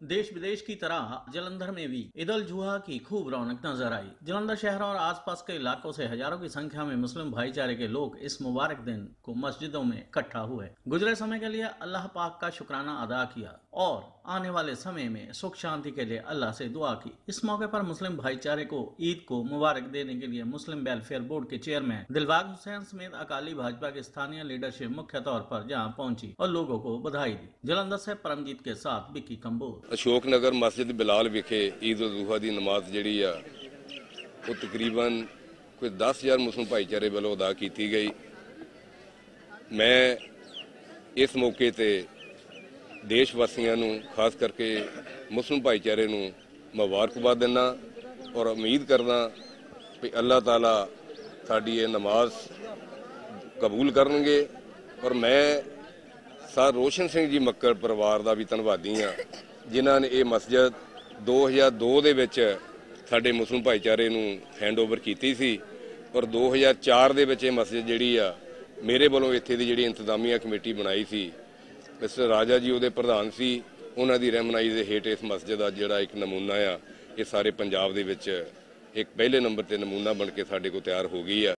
देश विदेश की तरह जलंधर में भी ईद उल जुहा की खूब रौनक नजर आई। जलंधर शहर और आसपास के इलाकों से हजारों की संख्या में मुस्लिम भाईचारे के लोग इस मुबारक दिन को मस्जिदों में इकट्ठा हुए, गुजरे समय के लिए अल्लाह पाक का शुक्राना अदा किया और आने वाले समय में सुख शांति के लिए अल्लाह से दुआ की। इस मौके पर मुस्लिम भाईचारे को ईद को मुबारक देने के लिए मुस्लिम वेलफेयर बोर्ड के चेयरमैन दिलबाग हुसैन समेत अकाली भाजपा की स्थानीय लीडरशिप मुख्य तौर पर जहां पहुंची और लोगों को बधाई दी। जलंधर से परमजीत के साथ विक्की कंबोज। अशोक नगर मस्जिद बिलाल विखे ईद उल जुहा की नमाज जी वो तकरीबन कोई 10,000 मुस्लिम भाईचारे वालों अदा की गई। मैं इस मौके ते देश वासियों खास करके मुस्लिम भाईचारे मुबारकबाद देना और उम्मीद करना कि अल्लाह ताला साडी ये नमाज कबूल करनगे। और मैं सर रोशन सिंह जी मक्कड़ परिवार का भी धन्नवादी हाँ, जिन्हों ने ये मस्जिद 2002 ਦੇ ਵਿੱਚ ਸਾਡੇ मुस्लिम भाईचारे हैंड ओवर की सी और 2004 ਦੇ ਵਿੱਚ ਇਹ मस्जिद ਜਿਹੜੀ ਆ ਮੇਰੇ ਵੱਲੋਂ ਇੱਥੇ ਦੀ ਜਿਹੜੀ ਇੰਤਜ਼ਾਮੀਆ ਕਮੇਟੀ ਬਣਾਈ ਸੀ, ਮਿਸਟਰ ਰਾਜਾ ਜੀ ਉਹਦੇ ਪ੍ਰਧਾਨ ਸੀ, ਉਹਨਾਂ ਦੀ ਰਹਿਨਮਾਈ ਦੇ ਹੇਠ ਇਸ ਮਸजिद ਦਾ ਜਿਹੜਾ ਇੱਕ ਨਮੂਨਾ ਆ ਇਹ ਸਾਰੇ ਪੰਜਾਬ ਦੇ ਵਿੱਚ ਇੱਕ ਪਹਿਲੇ ਨੰਬਰ ਤੇ ਨਮੂਨਾ ਬਣ ਕੇ ਸਾਡੇ ਕੋਲ ਤਿਆਰ ਹੋ ਗਈ ਆ।